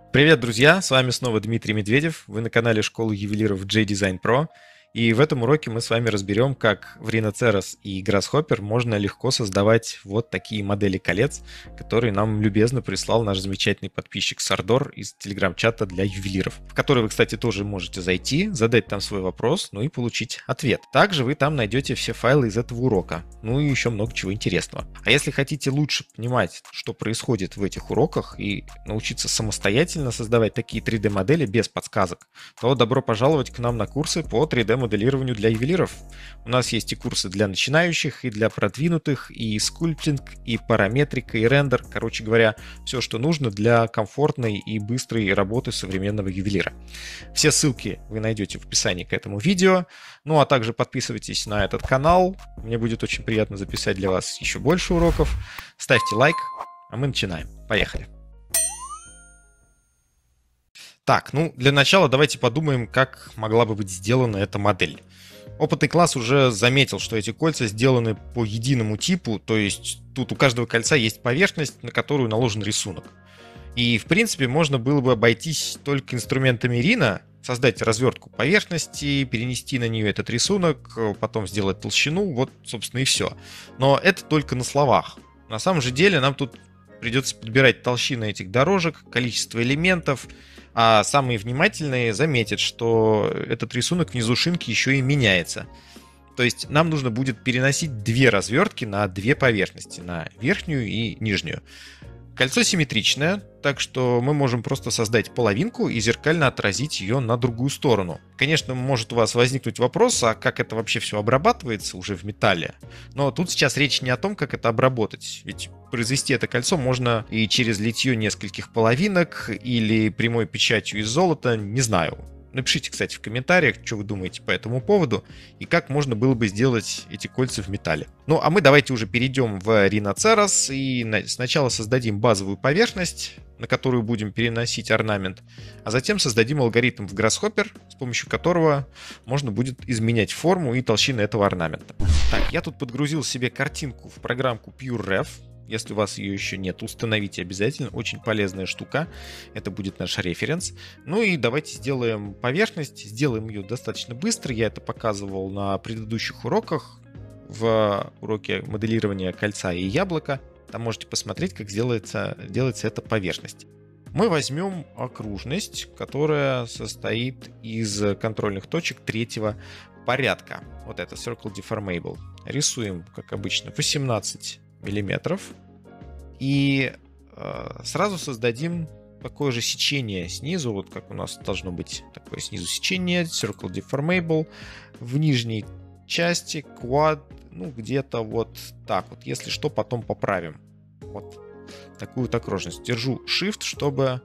Привет, друзья! С вами снова Дмитрий Медведев. Вы на канале школы ювелиров J-Design Pro. И в этом уроке мы с вами разберем, как в Rhinoceros и Grasshopper можно легко создавать вот такие модели колец, которые нам любезно прислал наш замечательный подписчик Сардор из телеграм-чата для ювелиров, в который вы, кстати, тоже можете зайти, задать там свой вопрос, ну и получить ответ. Также вы там найдете все файлы из этого урока, ну и еще много чего интересного. А если хотите лучше понимать, что происходит в этих уроках и научиться самостоятельно создавать такие 3D-модели без подсказок, то добро пожаловать к нам на курсы по 3D-моделированию для ювелиров. У нас есть и курсы для начинающих, и для продвинутых, и скульптинг, и параметрика, и рендер. Короче говоря, все, что нужно для комфортной и быстрой работы современного ювелира. Все ссылки вы найдете в описании к этому видео. Ну а также подписывайтесь на этот канал. Мне будет очень приятно записать для вас еще больше уроков. Ставьте лайк, а мы начинаем. Поехали! Так, ну для начала давайте подумаем, как могла бы быть сделана эта модель. Опытный класс уже заметил, что эти кольца сделаны по единому типу, то есть тут у каждого кольца есть поверхность, на которую наложен рисунок. И в принципе можно было бы обойтись только инструментами Rhino, создать развертку поверхности, перенести на нее этот рисунок, потом сделать толщину, вот собственно и все. Но это только на словах. На самом же деле нам тут придется подбирать толщины этих дорожек, количество элементов, а самые внимательные заметят, что этот рисунок внизу шинки еще и меняется. То есть нам нужно будет переносить две развертки на две поверхности, на верхнюю и нижнюю. Кольцо симметричное, так что мы можем просто создать половинку и зеркально отразить ее на другую сторону. Конечно, может у вас возникнуть вопрос, а как это вообще все обрабатывается уже в металле? Но тут сейчас речь не о том, как это обработать, ведь произвести это кольцо можно и через литье нескольких половинок, или прямой печатью из золота, не знаю. Напишите, кстати, в комментариях, что вы думаете по этому поводу и как можно было бы сделать эти кольца в металле. Ну, а мы давайте уже перейдем в Rhinoceros и сначала создадим базовую поверхность, на которую будем переносить орнамент, а затем создадим алгоритм в Grasshopper, с помощью которого можно будет изменять форму и толщины этого орнамента. Так, я тут подгрузил себе картинку в программку PureRef. Если у вас ее еще нет, установите обязательно. Очень полезная штука. Это будет наш референс. Ну и давайте сделаем поверхность. Сделаем ее достаточно быстро. Я это показывал на предыдущих уроках. В уроке моделирования кольца и яблока. Там можете посмотреть, как делается эта поверхность. Мы возьмем окружность, которая состоит из контрольных точек третьего порядка. Вот это Circle Deformable. Рисуем, как обычно, 18 миллиметров. И сразу создадим такое же сечение снизу, вот как у нас должно быть такое снизу сечение, Circle Deformable, в нижней части Quad, ну где-то вот так вот, если что, потом поправим. Вот такую вот окружность. Держу Shift, чтобы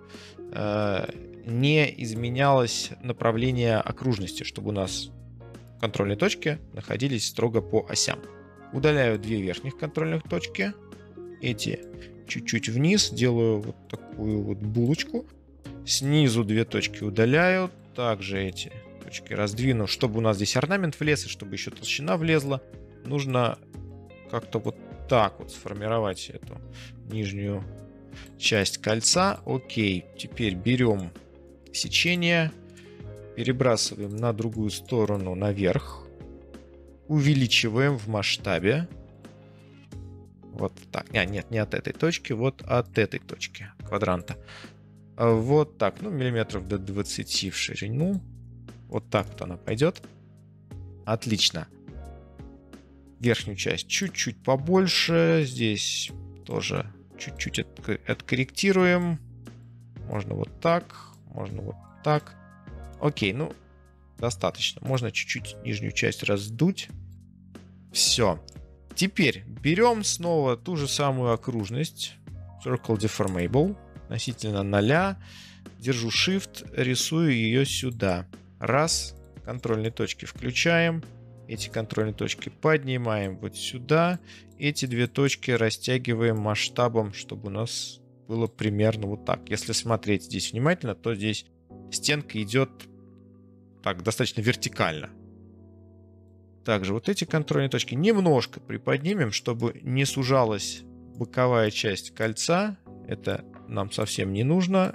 не изменялось направление окружности, чтобы у нас контрольные точки находились строго по осям. Удаляю две верхних контрольных точки. Эти чуть-чуть вниз. Делаю вот такую вот булочку. Снизу две точки удаляю. Также эти точки раздвину, чтобы у нас здесь орнамент влез и чтобы еще толщина влезла. Нужно как-то вот так вот сформировать эту нижнюю часть кольца. Окей. Теперь берем сечение. Перебрасываем на другую сторону наверх. Увеличиваем в масштабе. Вот так. Нет, не от этой точки, вот от этой точки квадранта. Вот так. Ну, миллиметров до 20 в ширину. Вот так вот она пойдет. Отлично. Верхнюю часть чуть-чуть побольше. Здесь тоже чуть-чуть откорректируем. Можно вот так. Можно вот так. Окей, ну, достаточно. Можно чуть-чуть нижнюю часть раздуть. Все. Теперь берем снова ту же самую окружность. Circle Deformable. Относительно 0. Держу Shift. Рисую ее сюда. Раз. Контрольные точки включаем. Эти контрольные точки поднимаем вот сюда. Эти две точки растягиваем масштабом, чтобы у нас было примерно вот так. Если смотреть здесь внимательно, то здесь стенка идет так достаточно вертикально. Также вот эти контрольные точки немножко приподнимем, чтобы не сужалась боковая часть кольца. Это нам совсем не нужно.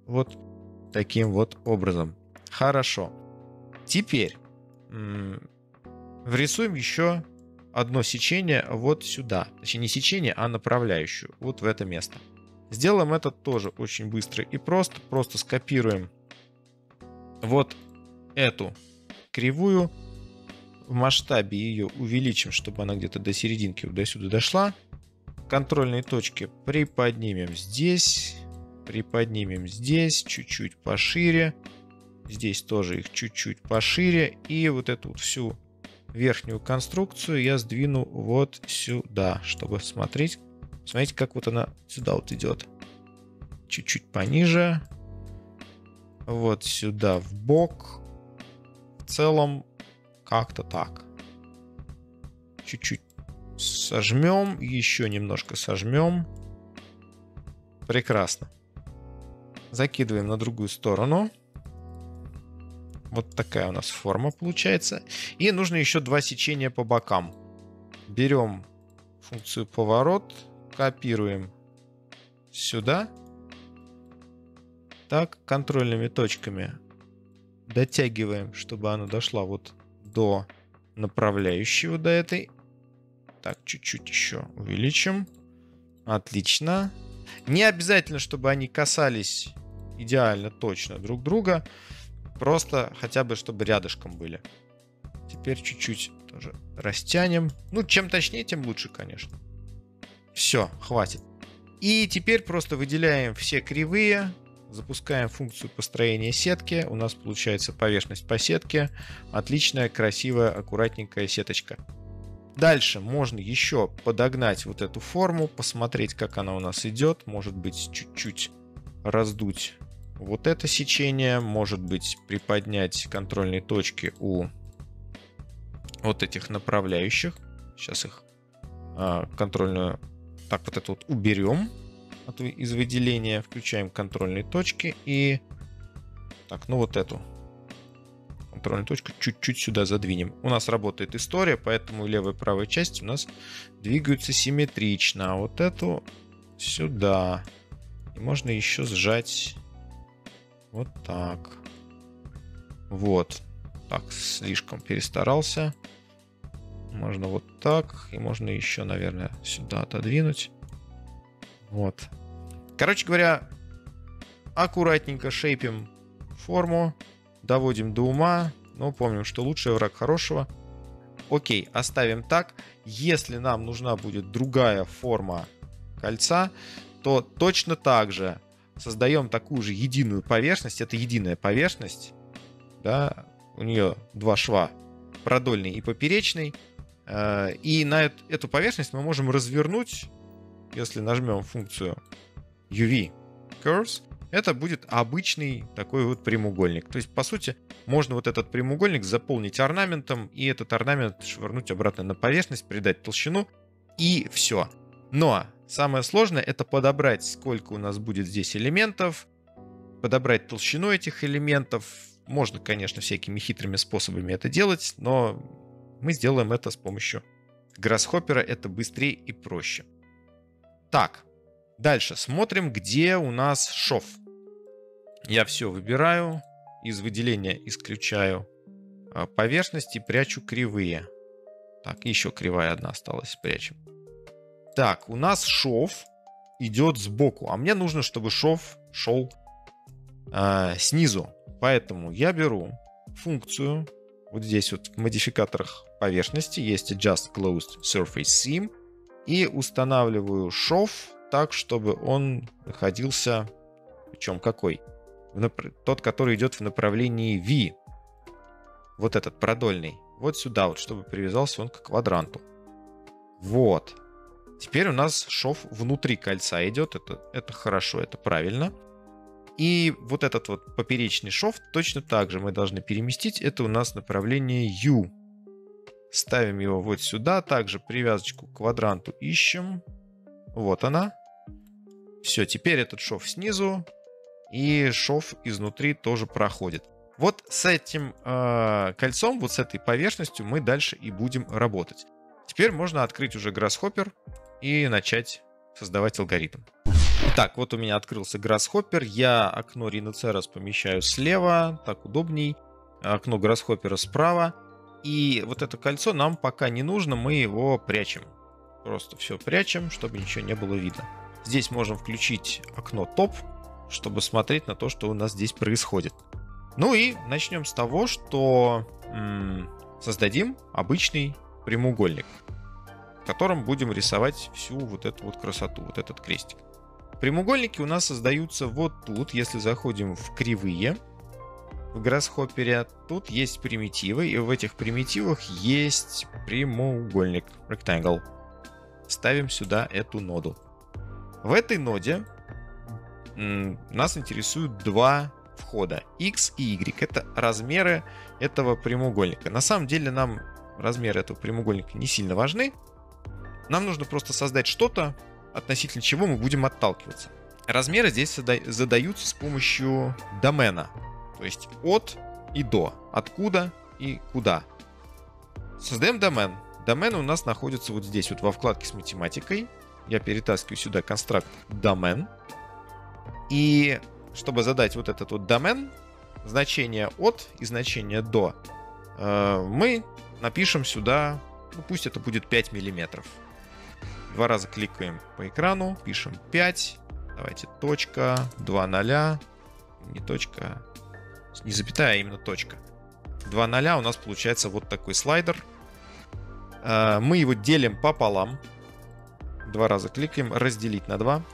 Вот таким вот образом. Хорошо. Теперь врисуем еще одно сечение вот сюда. Точнее, не сечение, а направляющую. Вот в это место. Сделаем это тоже очень быстро и просто. Просто скопируем вот эту кривую. В масштабе ее увеличим, чтобы она где-то до серединки вот до сюда дошла. Контрольные точки приподнимем здесь. Приподнимем здесь. Чуть-чуть пошире. Здесь тоже их чуть-чуть пошире. И вот эту вот всю верхнюю конструкцию я сдвину вот сюда, чтобы смотреть. Смотрите, как вот она сюда вот идет. Чуть-чуть пониже. Вот сюда в бок. В целом как-то так. Чуть-чуть сожмем. Еще немножко сожмем. Прекрасно. Закидываем на другую сторону. Вот такая у нас форма получается. И нужно еще два сечения по бокам. Берем функцию поворот. Копируем сюда. Так, контрольными точками дотягиваем, чтобы она дошла вот до направляющего, до этой. Так, чуть-чуть еще увеличим. Отлично. Не обязательно, чтобы они касались идеально точно друг друга. Просто хотя бы, чтобы рядышком были. Теперь чуть-чуть тоже растянем. Ну, чем точнее, тем лучше, конечно. Все, хватит. И теперь просто выделяем все кривые. Запускаем функцию построения сетки. У нас получается поверхность по сетке. Отличная, красивая, аккуратненькая сеточка. Дальше можно еще подогнать вот эту форму. Посмотреть, как она у нас идет. Может быть, чуть-чуть раздуть вот это сечение. Может быть, приподнять контрольные точки у вот этих направляющих. Сейчас их контрольную... Так, вот это вот уберем из выделения. Включаем контрольные точки и... Так, ну вот эту контрольную точку чуть-чуть сюда задвинем. У нас работает история, поэтому левая и правая часть у нас двигаются симметрично. А вот эту сюда. И можно еще сжать вот так. Вот. Так, слишком перестарался. Можно вот так. И можно еще, наверное, сюда отодвинуть. Вот. Короче говоря, аккуратненько шейпим форму. Доводим до ума. Но помним, что лучший враг хорошего. Окей, оставим так. Если нам нужна будет другая форма кольца, то точно так же создаем такую же единую поверхность. Это единая поверхность. Да? У нее два шва. Продольный и поперечный. И на эту поверхность мы можем развернуть, если нажмем функцию UV Curves, это будет обычный такой вот прямоугольник. То есть, по сути, можно вот этот прямоугольник заполнить орнаментом, и этот орнамент швырнуть обратно на поверхность, придать толщину, и все. Но самое сложное — это подобрать, сколько у нас будет здесь элементов, подобрать толщину этих элементов. Можно, конечно, всякими хитрыми способами это делать, но мы сделаем это с помощью Grasshopper. Это быстрее и проще. Так, дальше смотрим, где у нас шов. Я все выбираю, из выделения исключаю поверхности, прячу кривые. Так, еще кривая одна осталась, прячем. Так, у нас шов идет сбоку, а мне нужно, чтобы шов шел снизу. Поэтому я беру функцию, вот здесь вот в модификаторах поверхности есть Adjust Closed Surface Seam, и устанавливаю шов так, чтобы он находился, причем какой? Тот, который идет в направлении V. Вот этот продольный. Вот сюда вот, чтобы привязался он к квадранту. Вот. Теперь у нас шов внутри кольца идет. Это хорошо, это правильно. И вот этот вот поперечный шов точно так же мы должны переместить. Это у нас направление U. Ставим его вот сюда. Также привязочку к квадранту ищем. Вот она. Все, теперь этот шов снизу. И шов изнутри тоже проходит. Вот с этим кольцом, вот с этой поверхностью мы дальше и будем работать. Теперь можно открыть уже Grasshopper и начать создавать алгоритм. Так, вот у меня открылся Grasshopper. Я окно Rhinoceros помещаю слева, так удобней. Окно Grasshopper справа. И вот это кольцо нам пока не нужно, мы его прячем. Просто все прячем, чтобы ничего не было видно. Здесь можем включить окно топ, чтобы смотреть на то, что у нас здесь происходит. Ну и начнем с того, что создадим обычный прямоугольник, в котором будем рисовать всю вот эту вот красоту, вот этот крестик. Прямоугольники у нас создаются вот тут, если заходим в кривые, в Grasshopper, тут есть примитивы, и в этих примитивах есть прямоугольник, rectangle. Ставим сюда эту ноду. В этой ноде нас интересуют два входа, X и Y. Это размеры этого прямоугольника. На самом деле нам размеры этого прямоугольника не сильно важны. Нам нужно просто создать что-то, относительно чего мы будем отталкиваться. Размеры здесь задаются с помощью домена. То есть от и до. Откуда и куда. Создаем домен. Домен у нас находится вот здесь, вот во вкладке с математикой. Я перетаскиваю сюда констракт домен. И чтобы задать вот этот вот домен, значение от и значение до, мы напишем сюда, ну пусть это будет 5 миллиметров. Два раза кликаем по экрану, пишем 5. Давайте точка, 2 0. Не точка, не запятая, а именно точка. 2 0 у нас получается вот такой слайдер. Мы его делим пополам. Два раза кликаем, разделить на 2.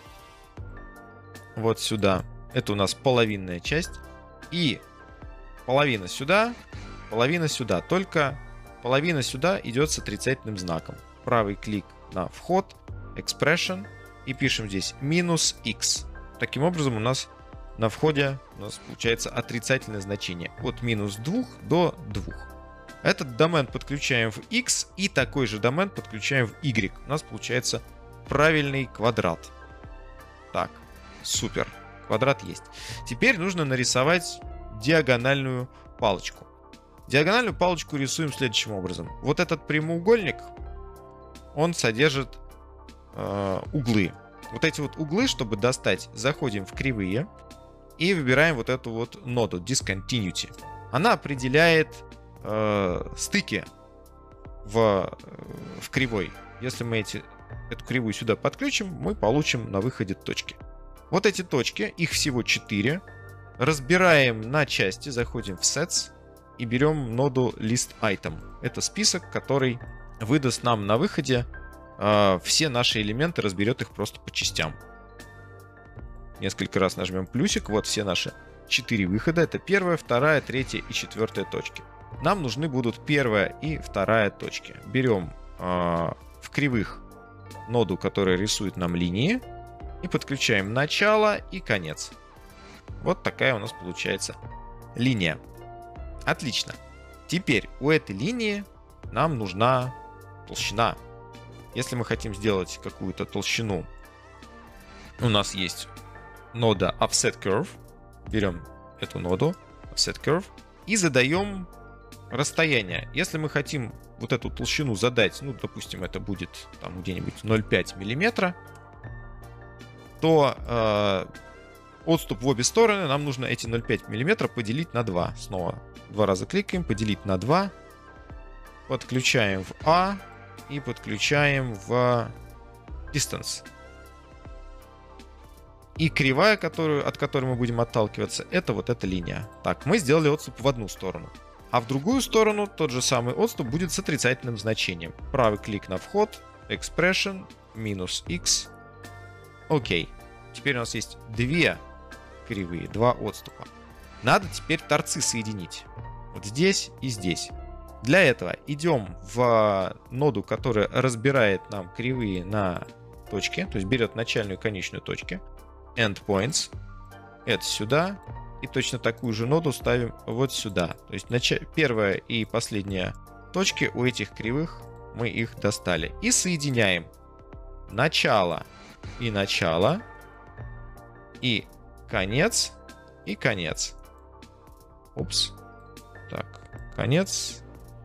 Вот сюда. Это у нас половинная часть. И половина сюда, половина сюда. Только половина сюда идет с отрицательным знаком. Правый клик на вход, expression, и пишем здесь минус x. Таким образом у нас на входе получается отрицательное значение от минус 2 до 2. Этот домен подключаем в x и такой же домен подключаем в y. У нас получается правильный квадрат. Так, супер. Квадрат есть. Теперь нужно нарисовать диагональную палочку. Диагональную палочку рисуем следующим образом. Вот этот прямоугольник, он содержит углы. Вот эти вот углы, чтобы достать, заходим в кривые и выбираем вот эту вот ноду Discontinuity. Она определяет стыки в кривой. Если мы эту кривую сюда подключим, мы получим на выходе точки. Вот эти точки, их всего 4. Разбираем на части, заходим в Sets и берем ноду List Item. Это список, который выдаст нам на выходе все наши элементы, разберет их просто по частям. Несколько раз нажмем плюсик. Вот все наши 4 выхода. Это первая, вторая, третья и четвертая точки. Нам нужны будут первая и вторая точки. Берем в кривых ноду, которая рисует нам линии, и подключаем начало и конец. Вот такая у нас получается линия. Отлично. Теперь у этой линии нам нужна толщина. Если мы хотим сделать какую-то толщину, у нас есть нода Offset Curve. Берем эту ноду Offset Curve и задаем расстояние. Если мы хотим вот эту толщину задать, ну, допустим, это будет там где-нибудь 0,5 миллиметра, то отступ в обе стороны нам нужно эти 0,5 миллиметра поделить на 2. Снова два раза кликаем, поделить на 2. Подключаем в A и подключаем в Distance. И кривая, от которой мы будем отталкиваться, это вот эта линия. Так, мы сделали отступ в одну сторону. А в другую сторону тот же самый отступ будет с отрицательным значением. Правый клик на вход, Expression, минус X. Окей. Теперь у нас есть две кривые, два отступа. Надо теперь торцы соединить. Вот здесь и здесь. Для этого идем в ноду, которая разбирает нам кривые на точки. То есть берет начальную и конечную точки. Endpoints. Это сюда. И точно такую же ноду ставим вот сюда. То есть первая и последняя точки у этих кривых, мы их достали. И соединяем начало и начало. И конец и конец. Упс. Так, конец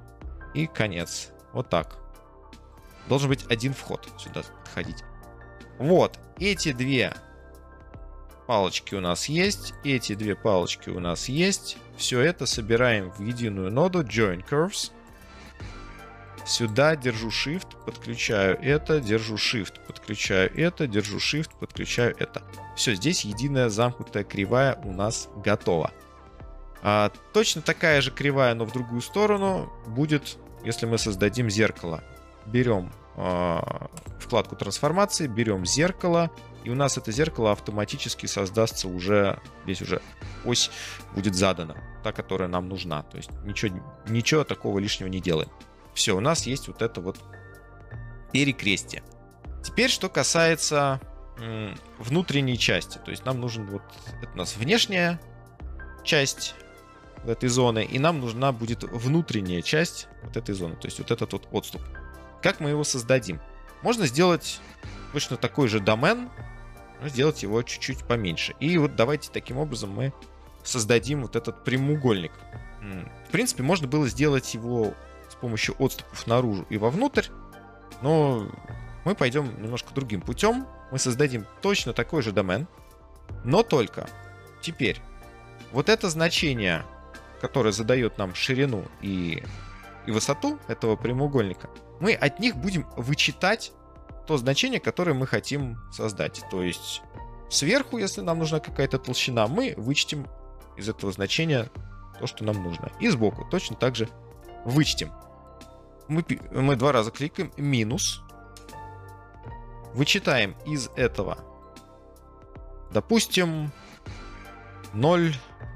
и конец. Вот так. Должен быть один вход сюда подходить. Вот, эти две палочки у нас есть, эти две палочки у нас есть. Все это собираем в единую ноду Join Curves. Сюда держу Shift, подключаю это, держу Shift, подключаю это, держу Shift, подключаю это. Все, здесь единая замкнутая кривая у нас готова. Точно такая же кривая, но в другую сторону будет, если мы создадим зеркало. Берем вкладку трансформации, берем зеркало, и у нас это зеркало автоматически создастся уже, здесь уже ось будет задана, та, которая нам нужна. То есть ничего такого лишнего не делаем. Все, у нас есть вот это вот перекрестие. Теперь, что касается внутренней части. То есть нам нужен вот, это у нас внешняя часть этой зоны, и нам нужна будет внутренняя часть вот этой зоны. То есть вот этот вот отступ. Как мы его создадим? Можно сделать точно такой же домен, но сделать его чуть-чуть поменьше. И вот давайте таким образом мы создадим вот этот прямоугольник. В принципе, можно было сделать его с помощью отступов наружу и вовнутрь, но мы пойдем немножко другим путем. Мы создадим точно такой же домен, но только теперь вот это значение, которое задает нам ширину и высоту этого прямоугольника, мы от них будем вычитать то значение, которое мы хотим создать. То есть сверху, если нам нужна какая-то толщина, мы вычтем из этого значения то, что нам нужно. И сбоку точно так же вычтем. Мы два раза кликаем, минус. Вычитаем из этого, допустим, 0.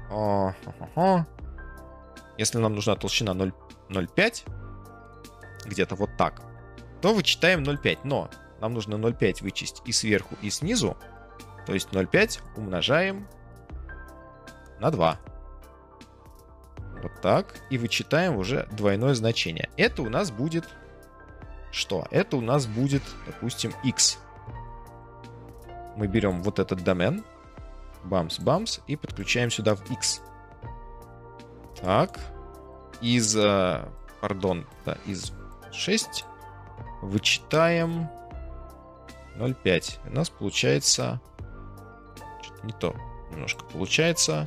Если нам нужна толщина 0,5, где-то вот так, то вычитаем 0,5. Но нам нужно 0,5 вычесть и сверху, и снизу. То есть 0,5 умножаем на 2. Вот так. И вычитаем уже двойное значение. Это у нас будет что? Это у нас будет, допустим, x. Мы берем вот этот домен, бамс-бамс, и подключаем сюда в x. Так. Из 6 вычитаем 0,5. У нас получается... Что-то не то. Немножко получается...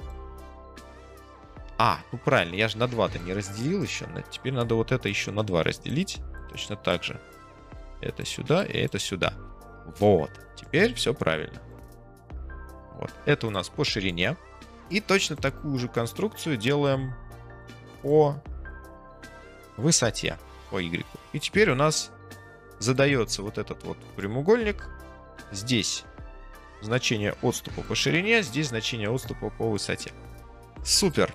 ну правильно, я же на 2-то не разделил еще. Теперь надо вот это еще на 2 разделить. Точно так же. Это сюда и это сюда. Вот. Теперь все правильно. Вот. Это у нас по ширине. И точно такую же конструкцию делаем по высоте. По Y. И теперь у нас задается вот этот вот прямоугольник. Здесь значение отступа по ширине, здесь значение отступа по высоте. Супер.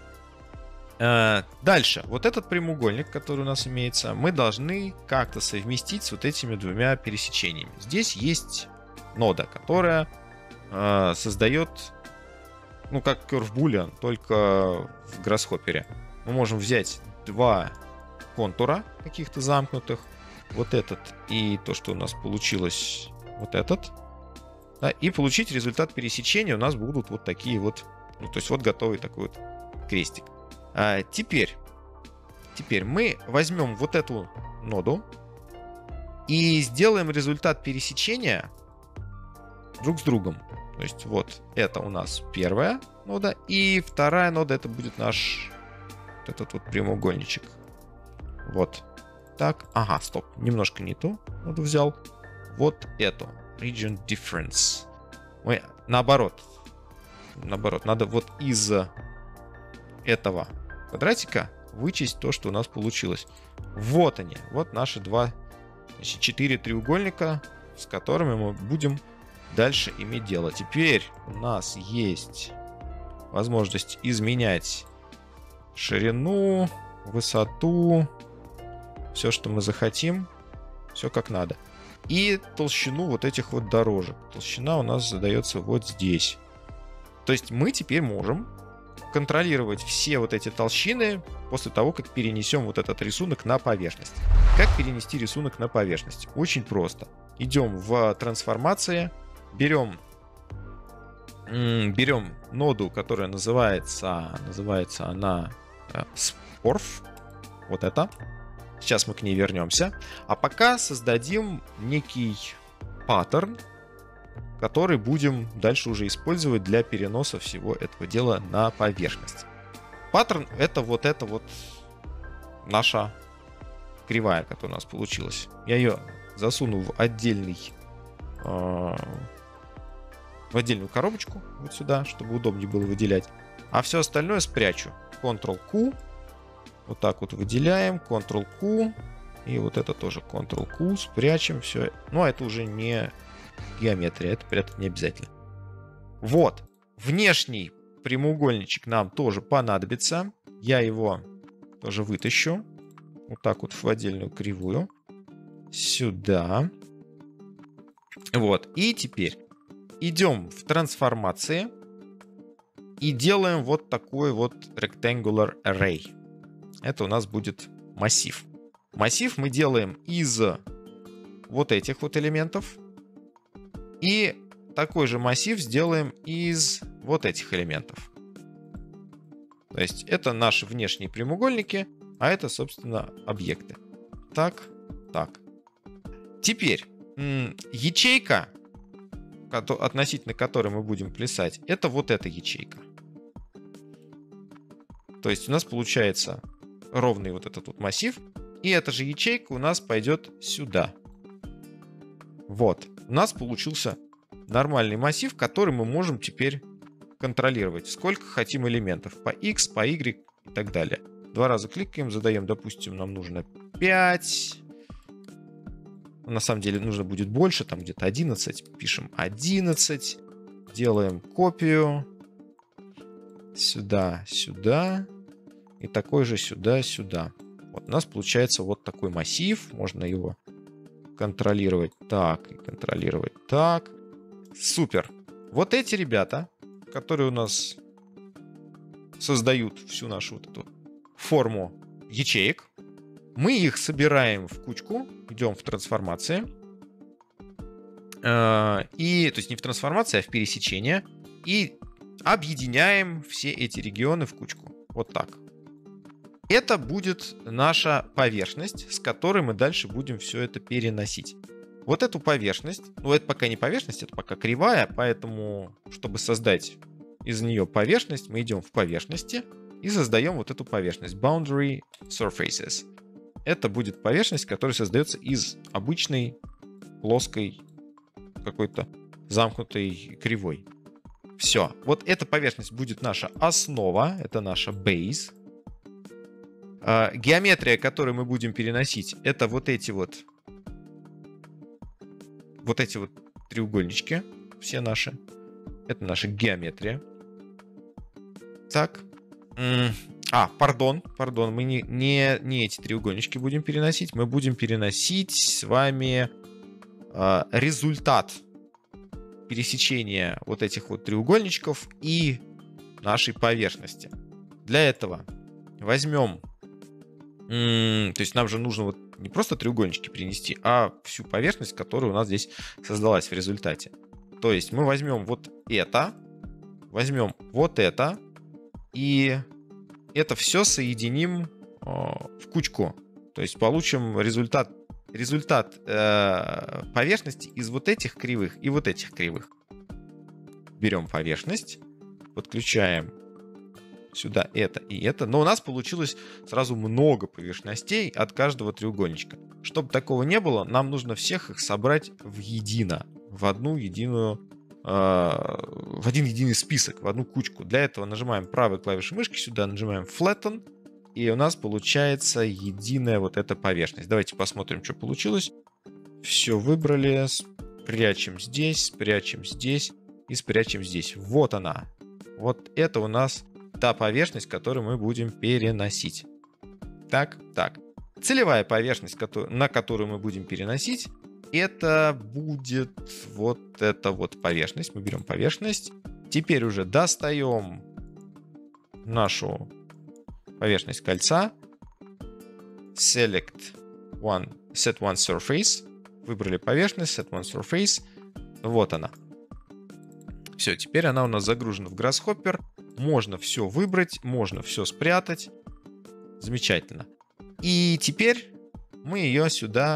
Дальше. Вот этот прямоугольник, который у нас имеется, мы должны как-то совместить с вот этими двумя пересечениями. Здесь есть нода, которая создает, как curve boolean, только в Grasshopper. Мы можем взять два контура каких-то замкнутых, вот этот и то, что у нас получилось, вот этот, да, и получить результат пересечения у нас будут вот такие вот, то есть вот готовый такой вот крестик. Теперь мы возьмем вот эту ноду и сделаем результат пересечения друг с другом. То есть вот это у нас первая нода, и вторая нода это будет наш вот этот вот прямоугольничек. Вот так. Ага, стоп, немножко не ту ноду взял. Вот эту. Region Difference. Мы наоборот, надо вот из этого квадратика вычесть то, что у нас получилось. Вот они. Вот наши 4 треугольника, с которыми мы будем дальше иметь дело. Теперь у нас есть возможность изменять ширину, высоту, все, что мы захотим, все как надо. И толщину вот этих вот дорожек. Толщина у нас задается вот здесь. То есть мы теперь можем контролировать все вот эти толщины после того, как перенесем вот этот рисунок на поверхность. Как перенести рисунок на поверхность? Очень просто. Идем в трансформации, берем ноду, которая называется она Sporf. Вот это. Сейчас мы к ней вернемся. А пока создадим некий паттерн, который будем дальше уже использовать для переноса всего этого дела на поверхность. Паттерн — это вот наша кривая, которая у нас получилась. Я ее засуну в отдельную коробочку вот сюда, чтобы удобнее было выделять. А все остальное спрячу. Ctrl-Q. Вот так вот выделяем. Ctrl-Q. И вот это тоже Ctrl-Q. Спрячем все. Но это уже не геометрия. Это прятать не обязательно. Вот. Внешний прямоугольничек нам тоже понадобится. Я его тоже вытащу. Вот так вот в отдельную кривую. Сюда. Вот. И теперь идем в трансформации. И делаем вот такой вот rectangular array. Это у нас будет массив. Массив мы делаем из вот этих вот элементов. И такой же массив сделаем из вот этих элементов. То есть это наши внешние прямоугольники, а это, собственно, объекты. Так, так. Теперь ячейка, относительно которой мы будем плясать, это вот эта ячейка. То есть у нас получается ровный вот этот вот массив. И эта же ячейка у нас пойдет сюда. Вот. У нас получился нормальный массив, который мы можем теперь контролировать. Сколько хотим элементов. По x, по y и так далее. 2 раза кликаем, задаем, допустим, нам нужно 5. На самом деле нужно будет больше, там где-то 11. Пишем 11. Делаем копию. Сюда, сюда. И такой же сюда, сюда. Вот у нас получается вот такой массив. Можно его контролировать так и контролировать так. Супер. Вот эти ребята, которые у нас создают всю нашу вот эту форму ячеек, мы их собираем в кучку, идем в трансформации. То есть не в трансформации, а в пересечение. И объединяем все эти регионы в кучку. Вот так. Это будет наша поверхность, с которой мы дальше будем все это переносить. Вот эту поверхность, ну это пока не поверхность, это пока кривая, поэтому, чтобы создать из нее поверхность, мы идем в поверхности и создаем вот эту поверхность. Boundary Surfaces. Это будет поверхность, которая создается из обычной плоской какой-то замкнутой кривой. Все. Вот эта поверхность будет наша основа, это наша base. Геометрия, которую мы будем переносить, это вот эти вот треугольнички, все наши. Это наша геометрия. Так. Пардон, мы не эти треугольнички будем переносить, мы будем переносить с вами результат пересечения вот этих вот треугольничков и нашей поверхности. Для этого возьмем, то есть нам же нужно вот не просто треугольнички перенести, а всю поверхность, которая у нас здесь создалась в результате. То есть мы возьмем вот это, возьмем вот это, и это все соединим в кучку. То есть получим результат поверхности из вот этих кривых и вот этих кривых. Берем поверхность, подключаем сюда это и это. Но у нас получилось сразу много поверхностей от каждого треугольничка. Чтобы такого не было, нам нужно всех их собрать воедино, в один единый список, в одну кучку. Для этого нажимаем правой клавишей мышки сюда, нажимаем Flatten, и у нас получается единая вот эта поверхность. Давайте посмотрим, что получилось. Все выбрали, спрячем здесь и спрячем здесь. Вот она. Вот это у нас та поверхность, которую мы будем переносить. Так. Целевая поверхность, на которую мы будем переносить, это будет вот эта вот поверхность. Мы берем поверхность. Теперь уже достаем нашу поверхность кольца. Set one surface. Выбрали поверхность. Set one surface. Вот она. Все, теперь она у нас загружена в Grasshopper. Можно все выбрать, можно все спрятать. Замечательно. И теперь мы ее сюда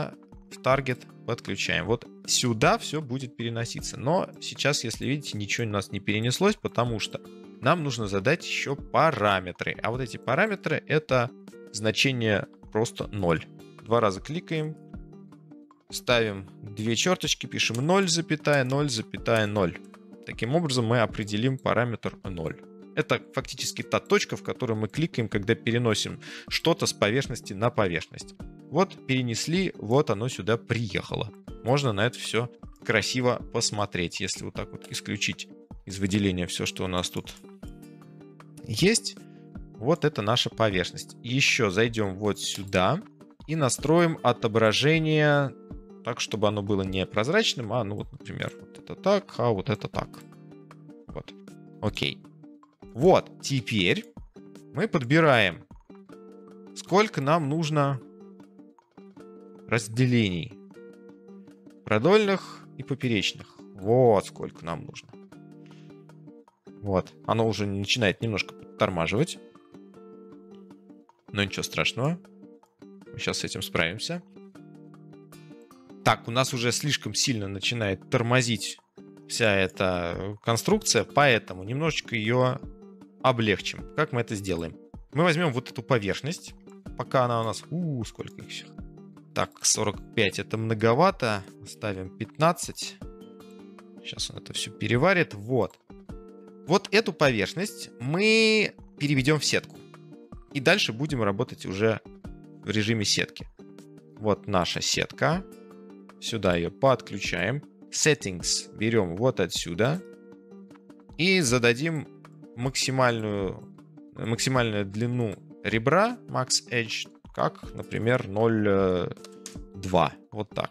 в таргет подключаем. Вот сюда все будет переноситься. Но сейчас, если видите, ничего у нас не перенеслось, потому что нам нужно задать еще параметры. А вот эти параметры — это значение просто 0. 2 раза кликаем, ставим 2 черточки, пишем 0,0,0. Таким образом мы определим параметр 0. Это фактически та точка, в которую мы кликаем, когда переносим что-то с поверхности на поверхность. Вот перенесли, вот оно сюда приехало. Можно на это все красиво посмотреть, если вот так вот исключить из выделения все, что у нас тут есть. Вот это наша поверхность. Еще зайдем вот сюда и настроим отображение так, чтобы оно было не прозрачным, а, ну вот, например, вот это так, а вот это так. Вот. Окей. Вот, теперь мы подбираем, сколько нам нужно разделений. Продольных и поперечных. Вот сколько нам нужно. Вот. Оно уже начинает немножко подтормаживать. Но ничего страшного. Мы сейчас с этим справимся. Так, у нас уже слишком сильно начинает тормозить вся эта конструкция, поэтому немножечко ее облегчим. Как мы это сделаем? Мы возьмем вот эту поверхность, пока она у нас... сколько их всех. Так, 45 это многовато. Ставим 15. Сейчас он это все переварит. Вот. Вот эту поверхность мы переведем в сетку. И дальше будем работать уже в режиме сетки. Вот наша сетка. Сюда ее подключаем. Settings берем вот отсюда. И зададим максимальную длину ребра Max Edge, как, например, 0,2. Вот так.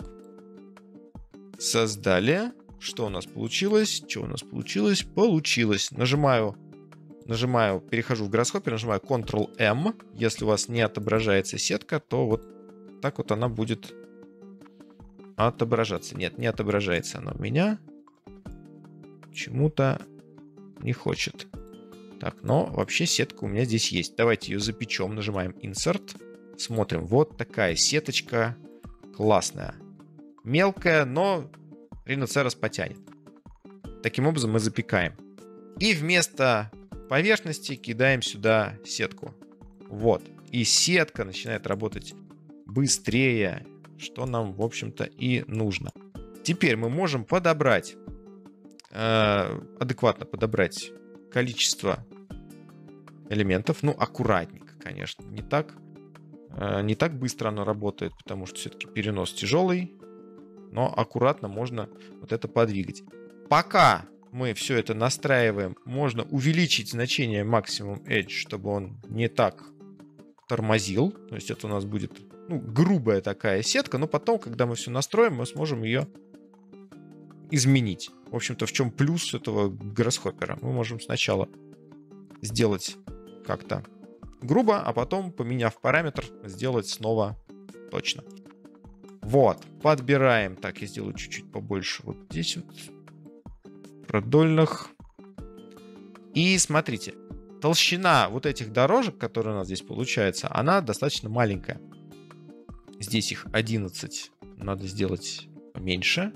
Создали. Что у нас получилось? Что у нас получилось? Получилось. Нажимаю, перехожу в Grasshopper, нажимаю Ctrl-M. Если у вас не отображается сетка, то вот так вот она будет отображаться. Нет, не отображается она у меня. Почему-то не хочет. Так, но вообще сетка у меня здесь есть. Давайте ее запечем. Нажимаем Insert. Смотрим. Вот такая сеточка. Классная. Мелкая, но Rhinoceros потянет. Таким образом мы запекаем. И вместо поверхности кидаем сюда сетку. Вот. И сетка начинает работать быстрее, что нам, в общем-то, и нужно. Теперь мы можем подобрать, адекватно подобрать количество элементов. Ну, аккуратненько, конечно. Не так быстро оно работает, потому что все-таки перенос тяжелый. Но аккуратно можно вот это подвигать. Пока мы все это настраиваем, можно увеличить значение Maximum Edge, чтобы он не так тормозил. То есть это у нас будет грубая такая сетка, но потом, когда мы все настроим, мы сможем ее изменить. В общем-то, в чем плюс этого Grasshopper? Мы можем сначала сделать как-то грубо, а потом, поменяв параметр, сделать снова точно. Вот, подбираем. Так, я сделаю чуть-чуть побольше вот здесь вот продольных. И смотрите, толщина вот этих дорожек, которые у нас здесь получается, она достаточно маленькая. Здесь их 11. Надо сделать поменьше.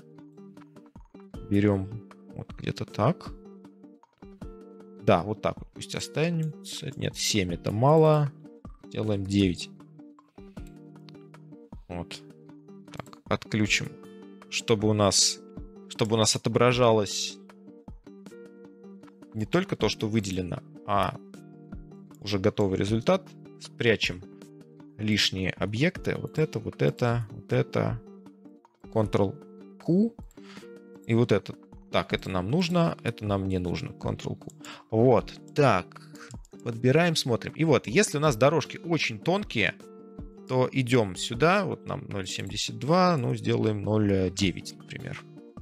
Берем вот где-то так. Да, вот так вот пусть останется. Нет, 7 это мало. Делаем 9. Вот. Так, отключим. Чтобы у нас отображалось не только то, что выделено, а уже готовый результат. Спрячем лишние объекты. Вот это, вот это, вот это. Ctrl-Q. И вот это. Так, это нам нужно, это нам не нужно. Ctrl-Q. Вот, так. Подбираем, смотрим. И вот, если у нас дорожки очень тонкие, то идем сюда. Вот нам 0,72, ну, сделаем 0,9, например.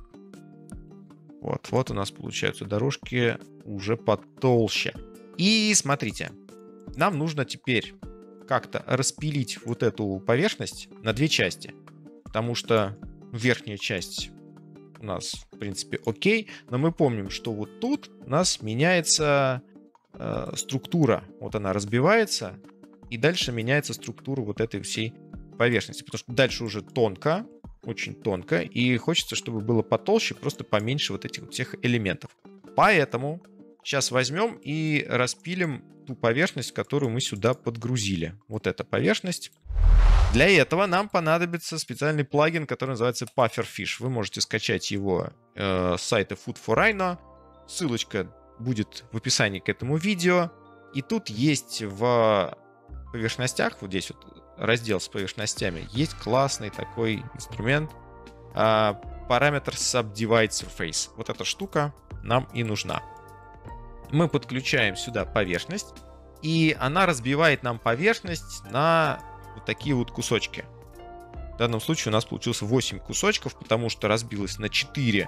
Вот у нас получаются дорожки уже потолще. И смотрите, нам нужно теперь как-то распилить вот эту поверхность на две части. Потому что верхняя часть у нас, в принципе, окей. Но мы помним, что вот тут у нас меняется структура. Вот она разбивается. И дальше меняется структура вот этой всей поверхности. Потому что дальше уже тонко. очень тонко, и хочется, чтобы было потолще, просто поменьше вот этих вот всех элементов. Поэтому сейчас возьмем и распилим ту поверхность, которую мы сюда подгрузили. Вот эта поверхность. Для этого нам понадобится специальный плагин, который называется Pufferfish. Вы можете скачать его с сайта Food4Rhino. Ссылочка будет в описании к этому видео. И тут есть в поверхностях, вот здесь вот раздел с поверхностями, есть классный такой инструмент параметр Subdivide Surface. Вот эта штука нам и нужна. Мы подключаем сюда поверхность, и она разбивает нам поверхность на вот такие вот кусочки. В данном случае у нас получилось 8 кусочков, потому что разбилось на 4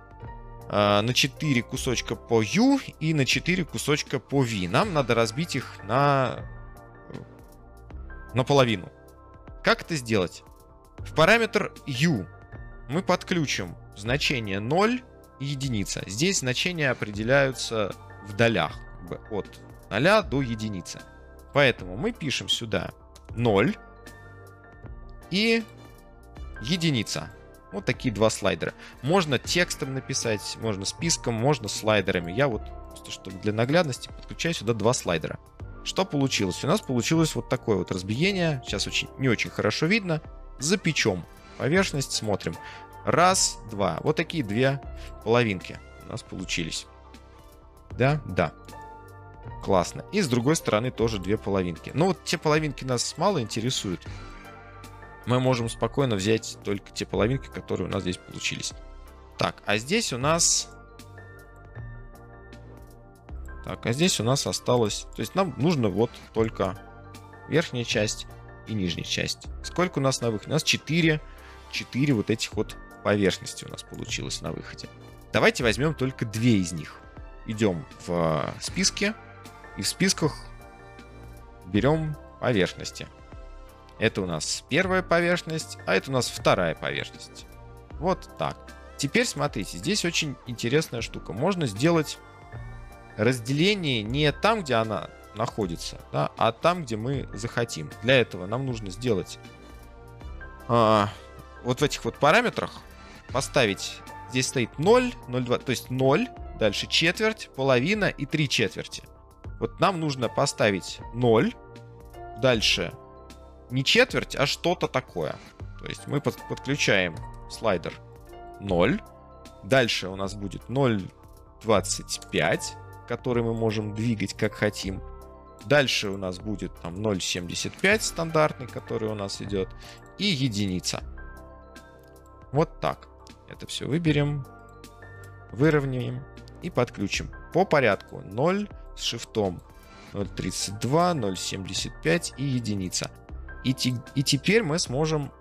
кусочка по U и на 4 кусочка по V. Нам надо разбить их на половину. Как это сделать? В параметр U мы подключим значение 0 и единица. Здесь значения определяются в долях, от 0 до единицы. Поэтому мы пишем сюда 0 и единица. Вот такие два слайдера. Можно текстом написать, можно списком, можно слайдерами. Я вот, просто чтобы для наглядности, подключаю сюда два слайдера. Что получилось? У нас получилось вот такое вот разбиение. Сейчас не очень хорошо видно. Запечем поверхность, смотрим. Раз, два. Вот такие две половинки у нас получились. Да? Да. Классно. И с другой стороны тоже две половинки. Но вот те половинки нас мало интересуют. Мы можем спокойно взять только те половинки, которые у нас здесь получились. Так, а здесь у нас... Так, а здесь у нас осталось... То есть нам нужно вот только верхняя часть и нижняя часть. Сколько у нас на выходе? У нас 4 вот этих вот поверхности у нас получилось на выходе. Давайте возьмем только 2 из них. Идем в списке. И в списках берем поверхности. Это у нас первая поверхность, а это у нас вторая поверхность. Вот так. Теперь смотрите, здесь очень интересная штука. Можно сделать разделение не там, где она находится, да, а там, где мы захотим. Для этого нам нужно сделать вот в этих вот параметрах поставить, здесь стоит 0, 0,2, то есть 0, дальше четверть, половина и 3 четверти. Вот нам нужно поставить 0, дальше не четверть, а что-то такое. То есть мы подключаем слайдер 0. Дальше у нас будет 0,25, который мы можем двигать как хотим. Дальше у нас будет там 0,75 стандартный, который у нас идет. И единица. Вот так. Это все выберем, выровняем и подключим. По порядку 0 с шифтом 0,32, 0,75 и единица. И теперь мы сможем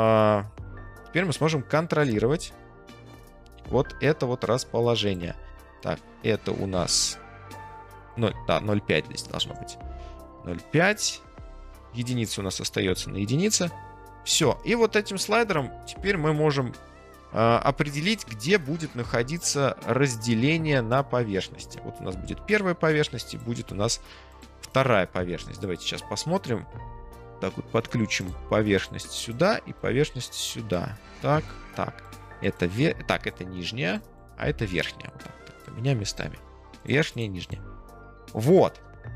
контролировать вот это вот расположение. Так, это у нас 0,5 здесь должно быть. 0,5. Единица у нас остается на единице. Все. И вот этим слайдером теперь мы можем определить, где будет находиться разделение на поверхности. Вот у нас будет первая поверхность и будет у нас вторая поверхность. Давайте сейчас посмотрим. Так вот, подключим поверхность сюда и поверхность сюда. Так, так. Это нижняя, а это верхняя. Вот так, поменяем местами. Верхняя, нижняя. Вот.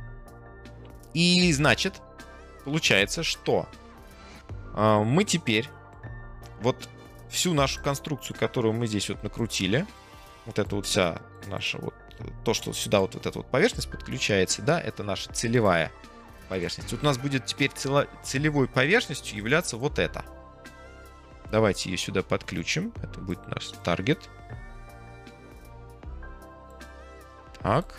И значит, получается, что мы теперь вот всю нашу конструкцию, которую мы здесь вот накрутили, вот это вот вся наша вот, то, что сюда вот эта вот поверхность подключается, да, это наша целевая поверхность. Вот у нас будет теперь целевой поверхностью являться вот это. Давайте ее сюда подключим. Это будет наш таргет. Так.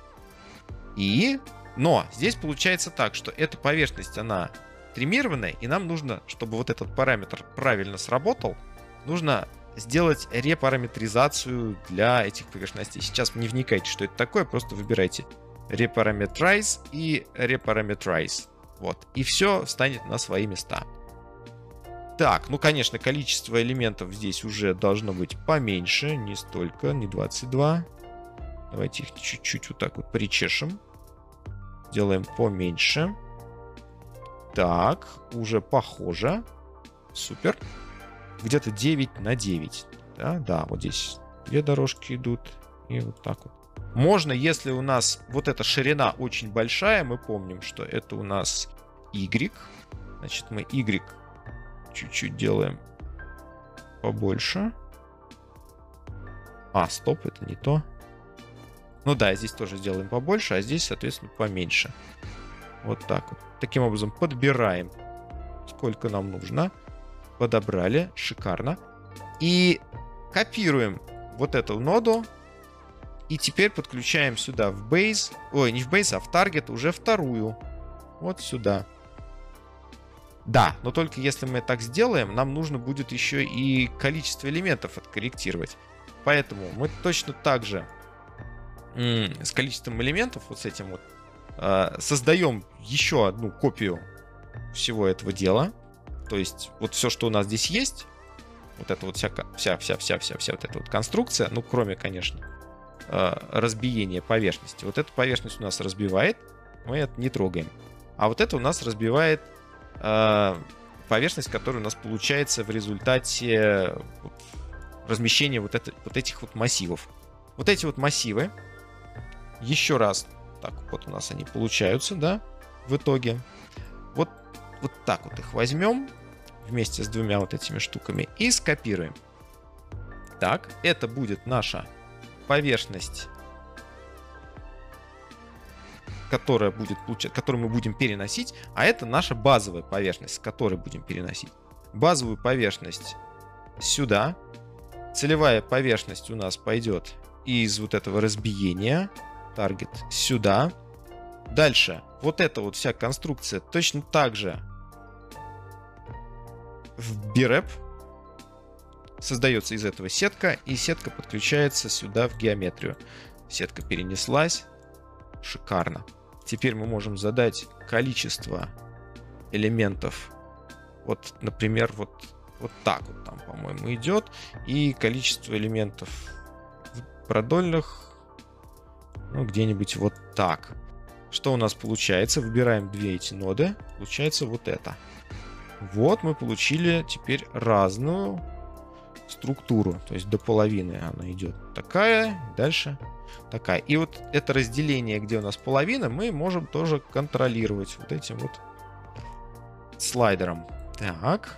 Но здесь получается так, что эта поверхность, она тримированная, и нам нужно, чтобы вот этот параметр правильно сработал, нужно сделать репараметризацию для этих поверхностей. Сейчас не вникайте, что это такое, просто выбирайте Reparameterize и Reparameterize. Вот. И все станет на свои места. Так, ну, конечно, количество элементов здесь уже должно быть поменьше. Не столько, не 22. Давайте их чуть-чуть вот так вот причешем. Делаем поменьше. Так, уже похоже. Супер. где-то 9 на 9. Да, вот здесь 2 дорожки идут. И вот так вот. Можно, если у нас вот эта ширина очень большая, мы помним, что это у нас Y. Значит, мы Y чуть-чуть делаем побольше. Стоп, это не то. Ну да, здесь тоже сделаем побольше, а здесь, соответственно, поменьше. Вот так вот. Таким образом подбираем, сколько нам нужно. Подобрали, шикарно. И копируем вот эту ноду. И теперь подключаем сюда в Base. Ой, не в Base, а в Target уже вторую. Вот сюда. Да, но только если мы так сделаем, нам нужно будет еще и количество элементов откорректировать. Поэтому мы точно так же с количеством элементов, вот с этим вот, создаем еще одну копию всего этого дела. То есть вот все, что у нас здесь есть, вот это вот вся вот эта вот конструкция, ну, кроме, конечно, разбиения поверхности. Вот эта поверхность у нас разбивает, мы это не трогаем. А вот это у нас разбивает поверхность, которая у нас получается в результате размещения вот этих вот массивов. Вот эти вот массивы, еще раз, так вот у нас они получаются, да, в итоге. Вот так вот их возьмем вместе с двумя вот этими штуками и скопируем. Так, это будет наша поверхность, которую мы будем переносить, а это наша базовая поверхность, с которой будем переносить. Базовую поверхность сюда. Целевая поверхность у нас пойдет из вот этого разбиения. Target сюда. Дальше вот эта вот вся конструкция точно так же в BREP создается из этого сетка, и сетка подключается сюда в геометрию. Сетка перенеслась. Шикарно. Теперь мы можем задать количество элементов. Вот, например, вот так вот там, по-моему, идет. И количество элементов продольных, ну, где-нибудь вот так. Что у нас получается? Выбираем две эти ноды. Получается вот это. Вот мы получили теперь разную структуру. То есть до половины она идет такая, дальше такая. И вот это разделение, где у нас половина, мы можем тоже контролировать вот этим вот слайдером. Так.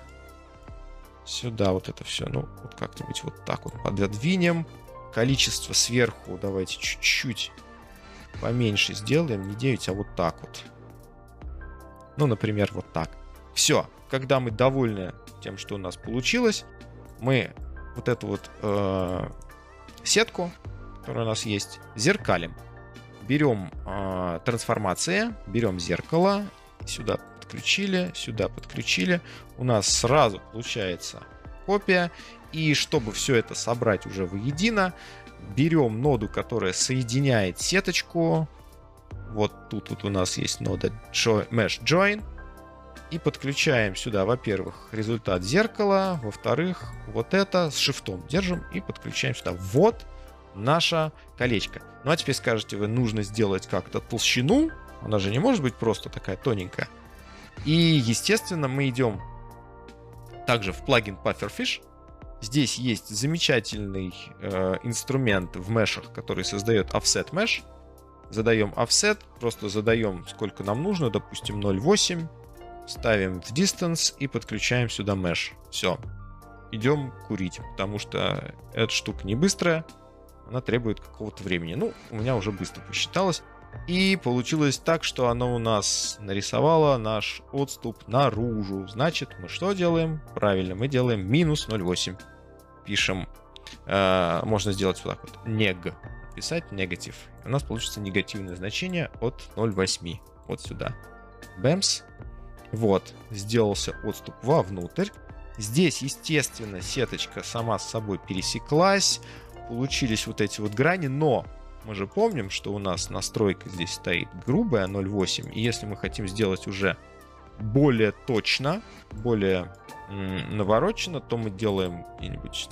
Сюда вот это все, ну, вот как-нибудь вот так вот пододвинем. Количество сверху давайте чуть-чуть поменьше сделаем. Не 9, а вот так вот. Ну, например, вот так. Все. Когда мы довольны тем, что у нас получилось, мы вот эту вот сетку, которая у нас есть, зеркалим. Берем трансформация, берем зеркало, сюда подключили. У нас сразу получается копия. И чтобы все это собрать уже воедино, берем ноду, которая соединяет сеточку. Вот тут вот у нас есть нода Mesh Join. И подключаем сюда, во-первых, результат зеркала. Во-вторых, вот это с шифтом держим и подключаем сюда. Вот наше колечко. Ну а теперь скажете вы, нужно сделать как-то толщину. Она же не может быть просто такая тоненькая. И, естественно, мы идем также в плагин Pufferfish. Здесь есть замечательный инструмент в мешах, который создает offset mesh. Задаем offset, просто задаем, сколько нам нужно, допустим, 0.8. Ставим в distance и подключаем сюда mesh. Все. Идем курить, потому что эта штука не быстрая. Она требует какого-то времени. Ну, у меня уже быстро посчиталось. И получилось так, что она у нас нарисовала наш отступ наружу. Значит, мы что делаем? Правильно, мы делаем минус 0.8. Пишем, можно сделать вот так вот, нег, писать негатив. У нас получится негативное значение от 0.8. Вот сюда. Бэмс. Вот, сделался отступ вовнутрь. Здесь, естественно, сеточка сама с собой пересеклась. Получились вот эти вот грани, но мы же помним, что у нас настройка здесь стоит грубая 0.8. И если мы хотим сделать уже более точно, более наворочено, то мы делаем где-нибудь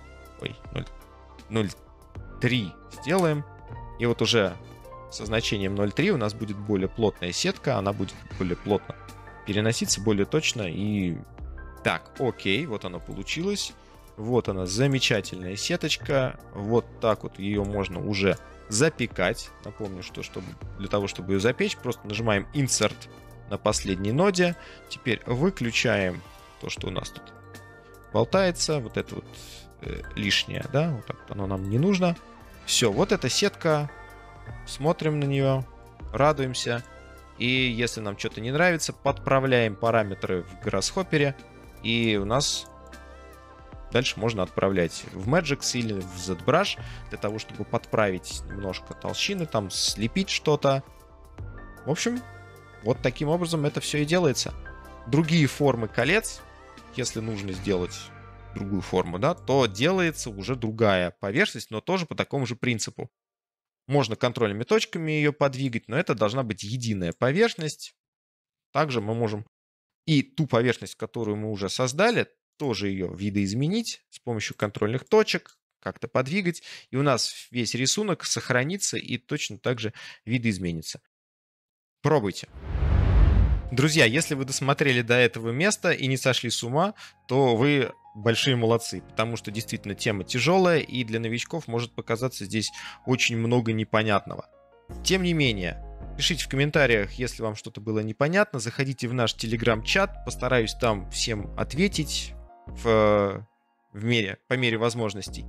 0.3 сделаем. И вот уже со значением 0.3 у нас будет более плотная сетка. Она будет более плотно переноситься, более точно. И Так, окей, вот оно получилось. Вот она, замечательная сеточка. Вот так вот ее можно уже запекать. Напомню, что для того, чтобы ее запечь, просто нажимаем Insert на последней ноде. Теперь выключаем то, что у нас тут болтается. Вот это вот лишнее, да, вот так вот оно нам не нужно. Все, вот эта сетка. Смотрим на нее, радуемся. И если нам что-то не нравится, подправляем параметры в Grasshopper. И у нас дальше можно отправлять в Magix или в ZBrush для того, чтобы подправить немножко толщины, там слепить что-то. В общем, вот таким образом это все и делается. Другие формы колец, если нужно сделать другую форму, да, то делается уже другая поверхность, но тоже по такому же принципу. Можно контрольными точками ее подвигать, но это должна быть единая поверхность. Также мы можем и ту поверхность, которую мы уже создали, тоже ее видоизменить с помощью контрольных точек, как-то подвигать, и у нас весь рисунок сохранится и точно так же видоизменится. Пробуйте. Друзья, если вы досмотрели до этого места и не сошли с ума, то вы большие молодцы, потому что действительно тема тяжелая, и для новичков может показаться здесь очень много непонятного. Тем не менее, пишите в комментариях, если вам что-то было непонятно, заходите в наш телеграм-чат, постараюсь там всем ответить по мере возможностей.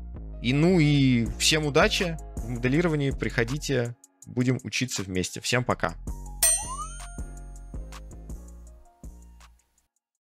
И всем удачи в моделировании, приходите, будем учиться вместе. Всем пока!